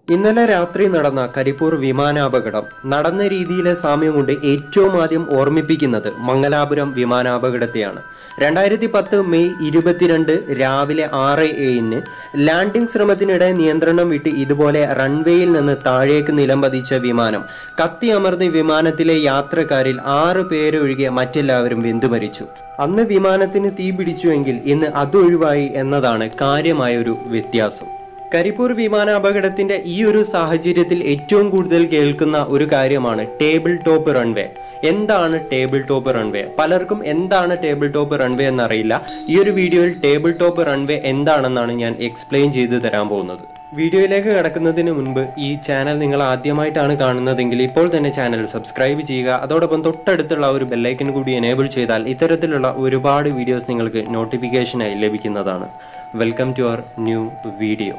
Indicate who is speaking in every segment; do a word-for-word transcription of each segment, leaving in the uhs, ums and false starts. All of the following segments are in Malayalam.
Speaker 1: ഇന്നലെ രാത്രി നടന്ന കരിപ്പൂർ വിമാനാപകടം നടന്ന രീതിയിലെ സാമ്യം കൊണ്ട് ഏറ്റവും ആദ്യം ഓർമ്മിപ്പിക്കുന്നത് മംഗലാപുരം വിമാനാപകടത്തെയാണ്. രണ്ടായിരത്തി പത്ത് മെയ് ഇരുപത്തിരണ്ട് രാവിലെ ആറ് ഏഴിന് ലാൻഡിംഗ് ശ്രമത്തിനിടെ നിയന്ത്രണം വിട്ട് ഇതുപോലെ റൺവേയിൽ നിന്ന് താഴേക്ക് നിലംപതിച്ച വിമാനം കത്തിയമർന്ന് വിമാനത്തിലെ യാത്രക്കാരിൽ ആറ് പേരൊഴികെ മറ്റെല്ലാവരും വെന്തുമരിച്ചു. അന്ന് വിമാനത്തിന് തീ പിടിച്ചുവെങ്കിൽ ഇന്ന് അതൊഴിവായി എന്നതാണ് കാര്യമായൊരു വ്യത്യാസം. കരിപ്പൂർ വിമാനാപകടത്തിന്റെ ഈ ഒരു സാഹചര്യത്തിൽ ഏറ്റവും കൂടുതൽ കേൾക്കുന്ന ഒരു കാര്യമാണ് ടേബിൾ ടോപ്പ് റൺവേ. എന്താണ് ടേബിൾ ടോപ്പ് റൺവേ? പലർക്കും എന്താണ് ടേബിൾ ടോപ്പ് റൺവേ എന്നറിയില്ല. ഈ ഒരു വീഡിയോയിൽ ടേബിൾ ടോപ്പ് റൺവേ എന്താണെന്നാണ് ഞാൻ എക്സ്പ്ലെയിൻ ചെയ്തു തരാൻ പോകുന്നത്. വീഡിയോയിലേക്ക് കടക്കുന്നതിന് മുൻപ് ഈ ചാനൽ നിങ്ങൾ ആദ്യമായിട്ടാണ് കാണുന്നതെങ്കിൽ ഇപ്പോൾ തന്നെ ചാനൽ സബ്സ്ക്രൈബ് ചെയ്യുക. അതോടൊപ്പം തൊട്ടടുത്തുള്ള ഒരു ബെല്ലൈക്കൻ കൂടി എനേബിൾ ചെയ്താൽ ഇത്തരത്തിലുള്ള ഒരുപാട് വീഡിയോസ് നിങ്ങൾക്ക് നോട്ടിഫിക്കേഷനായി ലഭിക്കുന്നതാണ്. Welcome to our new video.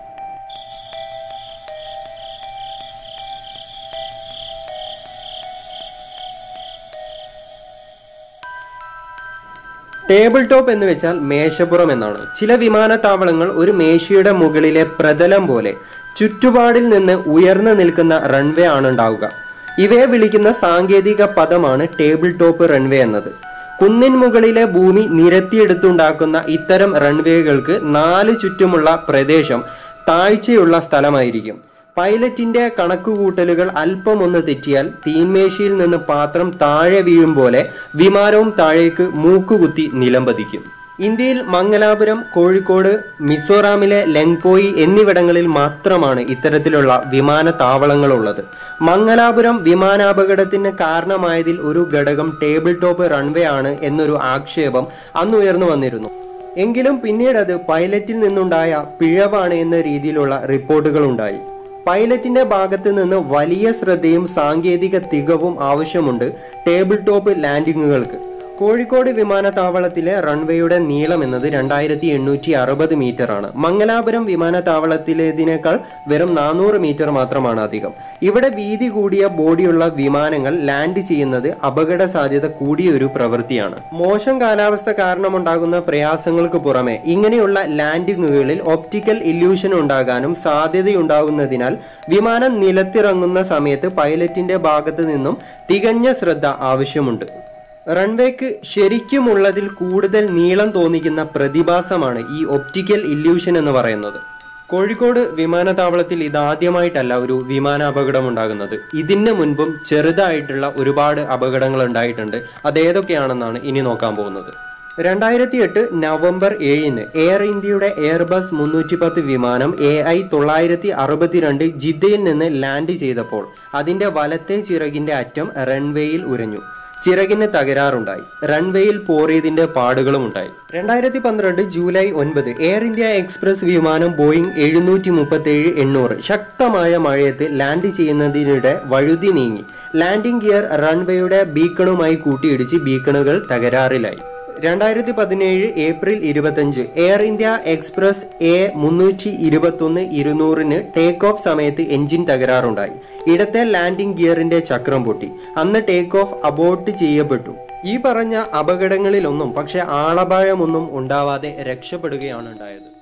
Speaker 1: Table top എന്ന് വെച്ചാൽ മേശപ്പുറം എന്നാണ്. ചില വിമാനത്താവളങ്ങൾ ഒരു മേശയുടെ മുകളിലെ പ്രതലം പോലെ ചുറ്റുപാടിൽ നിന്ന് ഉയർന്നു നിൽക്കുന്ന റൺവേ ആണ് ഉണ്ടാവുക. ഇവയെ വിളിക്കുന്ന സാങ്കേതിക പദമാണ് ടേബിൾ ടോപ്പ് റൺവേ എന്നത്. കുന്നിൻ മുകളിലെ ഭൂമി നിരത്തിയെടുത്തുണ്ടാക്കുന്ന ഇത്തരം റൺവേകൾക്ക് നാല് ചുറ്റുമുള്ള പ്രദേശം താഴ്ചയുള്ള സ്ഥലമായിരിക്കും. പൈലറ്റിന്റെ കണക്കുകൂട്ടലുകൾ അല്പം ഒന്ന് തെറ്റിയാൽ തീന്മേശയിൽ നിന്ന് പാത്രം താഴെ വീഴും പോലെ വിമാനവും താഴേക്ക് മൂക്കുകുത്തി നിലംപതിക്കും. ഇന്ത്യയിൽ മംഗലാപുരം, കോഴിക്കോട്, മിസോറാമിലെ ലെങ്പോയി എന്നിവിടങ്ങളിൽ മാത്രമാണ് ഇത്തരത്തിലുള്ള വിമാനത്താവളങ്ങളുള്ളത്. മംഗലാപുരം വിമാനാപകടത്തിന് കാരണമായതിൽ ഒരു ഘടകം ടേബിൾ ടോപ്പ് റൺവേ ആണ് എന്നൊരു ആക്ഷേപം അന്ന് ഉയർന്നു വന്നിരുന്നു. എങ്കിലും പിന്നീട് അത് പൈലറ്റിൽ നിന്നുണ്ടായ പിഴവാണ് എന്ന രീതിയിലുള്ള റിപ്പോർട്ടുകൾ ഉണ്ടായി. പൈലറ്റിന്റെ ഭാഗത്ത് നിന്ന് വലിയ ശ്രദ്ധയും സാങ്കേതിക തികവും ആവശ്യമുണ്ട് ടേബിൾ ടോപ്പ് ലാൻഡിങ്ങുകൾക്ക്. കോഴിക്കോട് വിമാനത്താവളത്തിലെ റൺവേയുടെ നീളം എന്നത് രണ്ടായിരത്തി എണ്ണൂറ്റി അറുപത് മീറ്റർ ആണ്. മംഗലാപുരം വിമാനത്താവളത്തിലേതിനേക്കാൾ വെറും നാനൂറ് മീറ്റർ മാത്രമാണ് അധികം. ഇവിടെ വീതി കൂടിയ ബോഡിയുള്ള വിമാനങ്ങൾ ലാൻഡ് ചെയ്യുന്നത് അപകട സാധ്യത കൂടിയ ഒരു പ്രവൃത്തിയാണ്. മോശം കാലാവസ്ഥ കാരണമുണ്ടാകുന്ന പ്രയാസങ്ങൾക്ക് പുറമെ ഇങ്ങനെയുള്ള ലാൻഡിങ്ങുകളിൽ ഒപ്റ്റിക്കൽ ഇല്യൂഷൻ ഉണ്ടാകാനും സാധ്യതയുണ്ടാകുന്നതിനാൽ വിമാനം നിലത്തിറങ്ങുന്ന സമയത്ത് പൈലറ്റിന്റെ ഭാഗത്ത് നിന്നും തികഞ്ഞ ശ്രദ്ധ ആവശ്യമുണ്ട്. റൺവേക്ക് ശരിക്കുമുള്ളതിൽ കൂടുതൽ നീളം തോന്നിക്കുന്ന പ്രതിഭാസമാണ് ഈ ഒപ്റ്റിക്കൽ ഇല്യൂഷൻ എന്ന് പറയുന്നത്. കോഴിക്കോട് വിമാനത്താവളത്തിൽ ഇതാദ്യമായിട്ടല്ല ഒരു വിമാനാപകടം ഉണ്ടാകുന്നത്. ഇതിന് മുൻപും ചെറുതായിട്ടുള്ള ഒരുപാട് അപകടങ്ങൾ ഉണ്ടായിട്ടുണ്ട്. അതേതൊക്കെയാണെന്നാണ് ഇനി നോക്കാൻ പോകുന്നത്. രണ്ടായിരത്തി എട്ട് നവംബർ ഏഴിന് എയർ ഇന്ത്യയുടെ എയർബസ് മുന്നൂറ്റി പത്ത് വിമാനം എ ഐ തൊള്ളായിരത്തി അറുപത്തിരണ്ട് ജിദ്ദയിൽ നിന്ന് ലാൻഡ് ചെയ്തപ്പോൾ അതിന്റെ വലത്തെ ചിറകിന്റെ അറ്റം റൺവേയിൽ ഉരഞ്ഞു. ചിറകിന് തകരാറുണ്ടായി. റൺവേയിൽ പോറിയതിന്റെ പാടുകളും ഉണ്ടായി. രണ്ടായിരത്തി പന്ത്രണ്ട് ജൂലൈ ഒൻപത് എയർ ഇന്ത്യ എക്സ്പ്രസ് വിമാനം ബോയിങ് എഴുന്നൂറ്റി മുപ്പത്തി ഏഴ് എണ്ണൂറ് ശക്തമായ മഴയത്ത് ലാൻഡ് ചെയ്യുന്നതിനിടെ വഴുതി നീങ്ങി. ലാൻഡിംഗ് ഗിയർ റൺവേയുടെ ബീക്കണുമായി കൂട്ടിയിടിച്ച് ബീക്കണുകൾ തകരാറിലായി. രണ്ടായിരത്തി പതിനേഴ് ഏപ്രിൽ ഇരുപത്തഞ്ച് എയർ ഇന്ത്യ എക്സ്പ്രസ് എ മുന്നൂറ്റി ഇരുപത്തൊന്ന് ഇരുന്നൂറിന് ടേക്ക് ഓഫ് സമയത്ത് എഞ്ചിൻ തകരാറുണ്ടായി. ഇടത്തെ ലാൻഡിംഗ് ഗിയറിന്റെ ചക്രം പൊട്ടി. അന്ന് ടേക്ക് ഓഫ് അബോർട്ട് ചെയ്യപ്പെട്ടു. ഈ പറഞ്ഞ അപകടങ്ങളിലൊന്നും പക്ഷെ ആളപായമൊന്നും ഉണ്ടാവാതെ രക്ഷപ്പെടുകയാണ് ഉണ്ടായത്.